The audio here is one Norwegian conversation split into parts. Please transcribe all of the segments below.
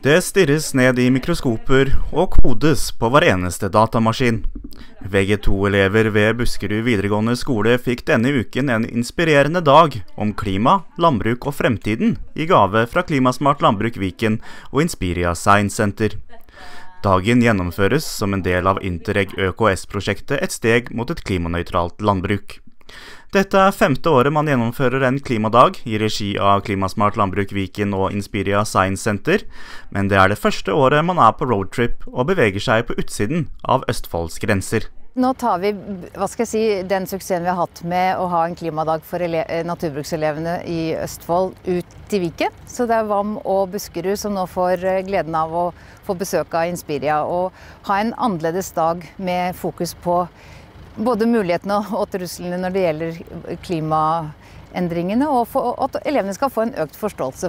Det stirres ned i mikroskoper og kodes på hver eneste datamaskin. VG2-elever ved Buskerud videregående skole fikk denne uken en inspirerende dag om klima, landbruk og fremtiden i gave fra Klimasmart Landbruk Viken og Inspiria Science Center. Dagen gjennomføres som en del av Interreg ØKS-prosjektet Et steg mot et klimanøytralt landbruk. Dette er 5. året man gjennomfører en klimadag i regi av Klimasmart Landbruk Viken og Inspiria Science Center, men det er det første året man er på roadtrip og beveger seg på utsiden av Østfolds grenser. Nå tar vi den suksessen vi har hatt med å ha en klimadag for naturbrukselevene i Østfold ut til Viken. Så det er VAM og Buskerud som nå får gleden av å få besøk av Inspiria og ha en annerledes dag med fokus på både mulighetene og truslene når det gjelder klimaendringene, og at elevene skal få en økt forståelse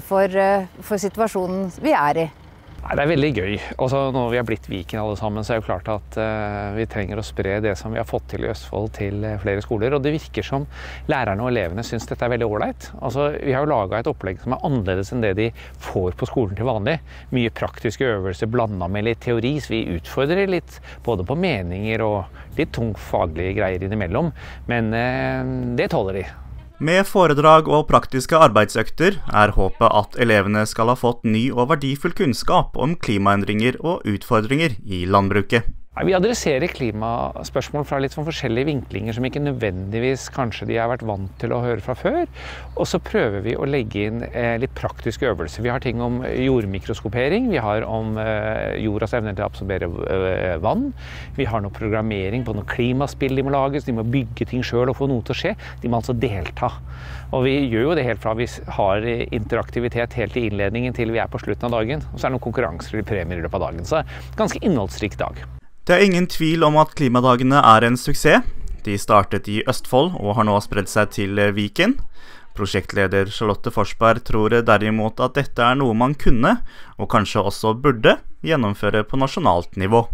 for situasjonen vi er i. Det er veldig gøy. Også når vi har blitt Viken alle sammen, så er det klart at vi trenger å spre det som vi har fått til i Østfold til flere skoler. Og det virker som lærerne og elevene synes dette er veldig ålreit. Altså, vi har jo laget et opplegg som er annerledes enn det de får på skolen til vanlig. Mye praktiske øvelser blandet med litt teori, så vi utfordrer litt både på meninger og litt tungt faglige greier innimellom. Men det tåler de. Med foredrag og praktiske arbeidsøkter er håpet at elevene skal ha fått ny og verdifull kunnskap om klimaendringer og utfordringer i landbruket. Vi adresserer klimaspørsmål fra litt forskjellige vinklinger som ikke nødvendigvis kanskje de har vært vant til å høre fra før. Og så prøver vi å legge inn litt praktiske øvelser. Vi har ting om jordmikroskopering, vi har om jordas evne til å absorbere vann. Vi har noe programmering på noe klimaspill de må lage, så de må bygge ting selv og få noe til å skje. De må altså delta. Og vi gjør jo det helt fra vi har interaktivitet helt i innledningen til vi er på slutten av dagen. Og så er det noen konkurranser eller premier i løpet av dagen. Så ganske innholdsrik dag. Det er ingen tvil om at klimadagene er en suksess. De startet i Østfold og har nå spredt seg til Viken. Prosjektleder Charlotte Forsberg tror derimot at dette er noe man kunne, og kanskje også burde, gjennomføre på nasjonalt nivå.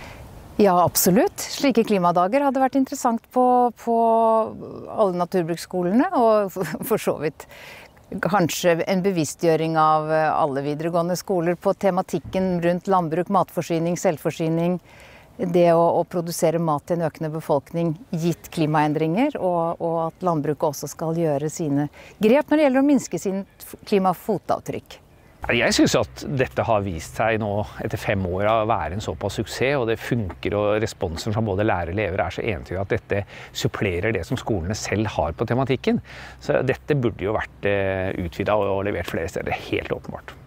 Ja, absolutt. Slike klimadager hadde vært interessant på alle naturbruksskolene, og for så vidt kanskje en bevisstgjøring av alle videregående skoler på tematikken rundt landbruk, matforsyning, selvforsyning, det å produsere mat til en økende befolkning gitt klimaendringer, og at landbruket også skal gjøre sine grep når det gjelder å minske sin klimafotavtrykk. Jeg synes at dette har vist seg nå etter 5 år å være en såpass suksess, og det funker, og responsen fra både lærere og elever er så entydig at dette supplerer det som skolene selv har på tematikken. Så dette burde jo vært utvidet og levert flere steder, helt åpenbart.